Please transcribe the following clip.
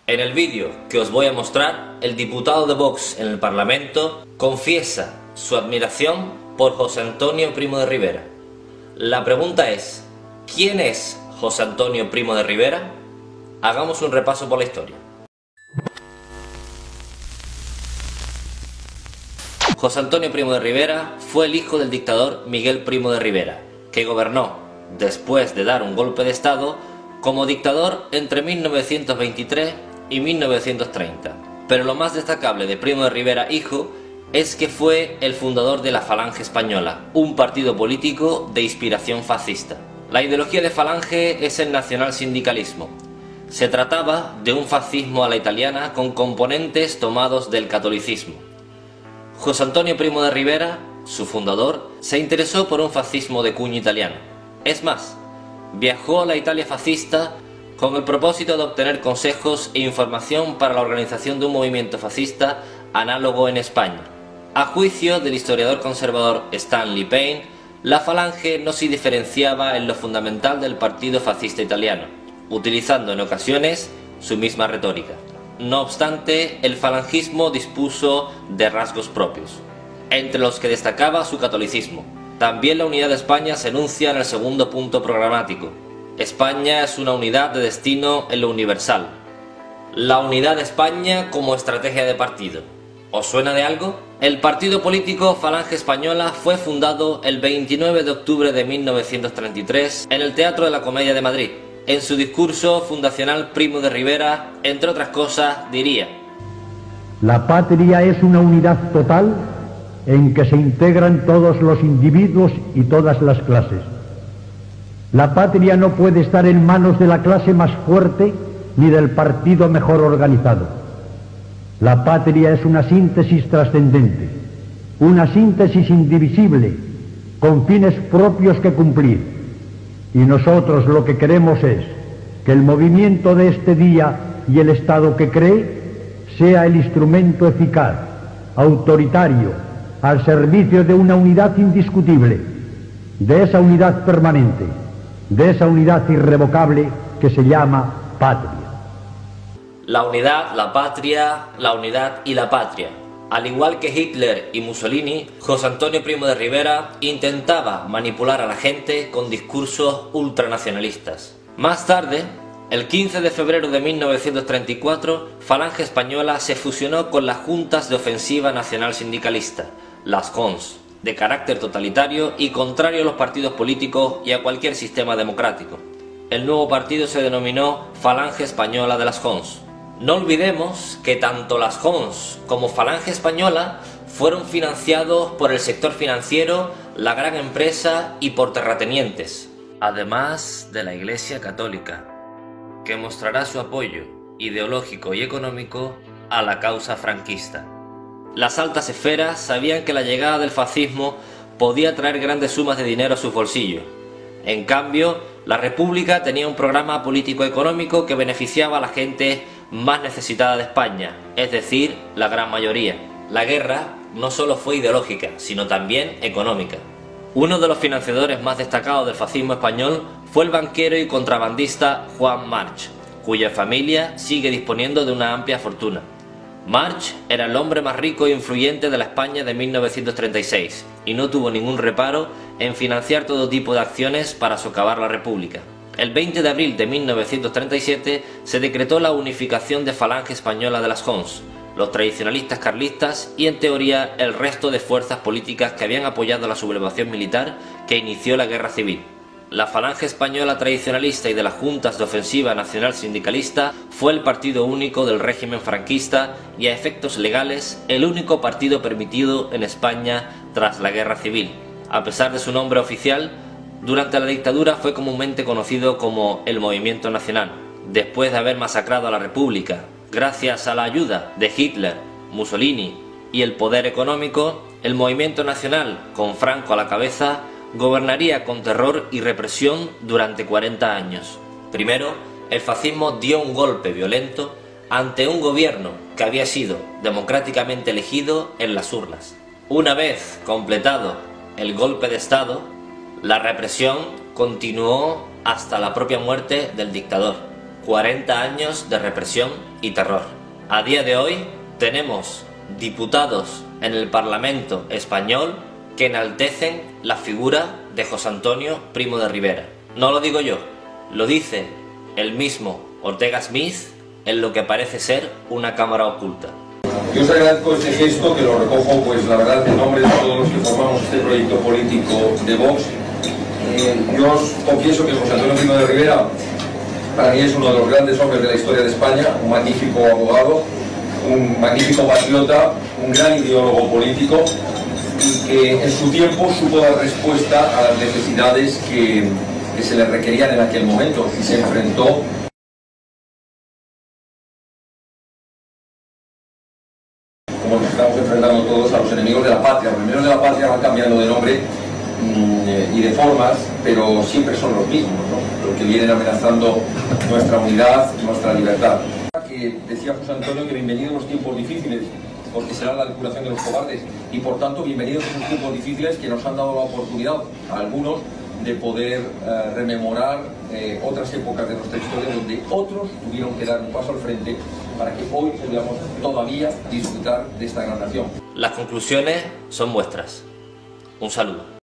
En el vídeo que os voy a mostrar, el diputado de Vox en el Parlamento confiesa su admiración por José Antonio Primo de Rivera. La pregunta es, ¿quién es José Antonio Primo de Rivera? Hagamos un repaso por la historia. José Antonio Primo de Rivera fue el hijo del dictador Miguel Primo de Rivera, que gobernó, después de dar un golpe de Estado, como dictador entre 1923 y 1930. Pero lo más destacable de Primo de Rivera hijo es que fue el fundador de la Falange Española, un partido político de inspiración fascista. La ideología de Falange es el nacionalsindicalismo. Se trataba de un fascismo a la italiana con componentes tomados del catolicismo. José Antonio Primo de Rivera, su fundador, se interesó por un fascismo de cuño italiano. Es más, viajó a la Italia fascista con el propósito de obtener consejos e información para la organización de un movimiento fascista análogo en España. A juicio del historiador conservador Stanley Payne, la Falange no se diferenciaba en lo fundamental del partido fascista italiano, utilizando en ocasiones su misma retórica. No obstante, el falangismo dispuso de rasgos propios, entre los que destacaba su catolicismo. También la unidad de España se enuncia en el segundo punto programático. España es una unidad de destino en lo universal. La unidad de España como estrategia de partido. ¿Os suena de algo? El partido político Falange Española fue fundado el 29 de octubre de 1933 en el Teatro de la Comedia de Madrid. En su discurso fundacional, Primo de Rivera, entre otras cosas, diría: la patria es una unidad total en que se integran todos los individuos y todas las clases. La patria no puede estar en manos de la clase más fuerte ni del partido mejor organizado. La patria es una síntesis trascendente, una síntesis indivisible, con fines propios que cumplir. Y nosotros lo que queremos es que el movimiento de este día y el Estado que cree sea el instrumento eficaz, autoritario, al servicio de una unidad indiscutible, de esa unidad permanente, de esa unidad irrevocable que se llama patria. La unidad, la patria, la unidad y la patria. Al igual que Hitler y Mussolini, José Antonio Primo de Rivera intentaba manipular a la gente con discursos ultranacionalistas. Más tarde, el 15 de febrero de 1934, Falange Española se fusionó con las Juntas de Ofensiva Nacional Sindicalista, las JONS, de carácter totalitario y contrario a los partidos políticos y a cualquier sistema democrático. El nuevo partido se denominó Falange Española de las JONS. No olvidemos que tanto las JONS como Falange Española fueron financiados por el sector financiero, la gran empresa y por terratenientes, además de la Iglesia Católica, que mostrará su apoyo ideológico y económico a la causa franquista. Las altas esferas sabían que la llegada del fascismo podía traer grandes sumas de dinero a sus bolsillos. En cambio, la República tenía un programa político-económico que beneficiaba a la gente más necesitada de España, es decir, la gran mayoría. La guerra no solo fue ideológica, sino también económica. Uno de los financiadores más destacados del fascismo español fue el banquero y contrabandista Juan March, cuya familia sigue disponiendo de una amplia fortuna. March era el hombre más rico e influyente de la España de 1936 y no tuvo ningún reparo en financiar todo tipo de acciones para socavar la República. El 20 de abril de 1937 se decretó la unificación de Falange Española de las JONS, los tradicionalistas carlistas y en teoría el resto de fuerzas políticas que habían apoyado la sublevación militar que inició la Guerra Civil. La Falange Española tradicionalista y de las Juntas de Ofensiva Nacional Sindicalista fue el partido único del régimen franquista y a efectos legales el único partido permitido en España tras la Guerra Civil. A pesar de su nombre oficial, durante la dictadura fue comúnmente conocido como el Movimiento Nacional. Después de haber masacrado a la República, gracias a la ayuda de Hitler, Mussolini y el poder económico, el Movimiento Nacional, con Franco a la cabeza, gobernaría con terror y represión durante 40 años. Primero, el fascismo dio un golpe violento ante un gobierno que había sido democráticamente elegido en las urnas. Una vez completado el golpe de Estado, la represión continuó hasta la propia muerte del dictador. 40 años de represión y terror. A día de hoy tenemos diputados en el Parlamento español que enaltecen la figura de José Antonio Primo de Rivera. No lo digo yo, lo dice el mismo Ortega Smith en lo que parece ser una cámara oculta. Yo os agradezco este gesto, que lo recojo, pues la verdad, en nombre de todos los que formamos este proyecto político de Vox. Yo os confieso que José Antonio Primo de Rivera para mí es uno de los grandes hombres de la historia de España, un magnífico abogado, un magnífico patriota, un gran ideólogo político y que en su tiempo supo dar respuesta a las necesidades que se le requerían en aquel momento y se enfrentó como nos estamos enfrentando todos a los enemigos de la patria. Los enemigos de la patria van cambiando de nombre y de formas, pero siempre son los mismos, ¿no? Los que vienen amenazando nuestra unidad, nuestra libertad. Que decía José Antonio que bienvenidos los tiempos difíciles, porque será la depuración de los cobardes, y por tanto bienvenidos esos tiempos difíciles que nos han dado la oportunidad a algunos de poder rememorar otras épocas de nuestra historia donde otros tuvieron que dar un paso al frente para que hoy podamos todavía disfrutar de esta gran nación. Las conclusiones son vuestras. Un saludo.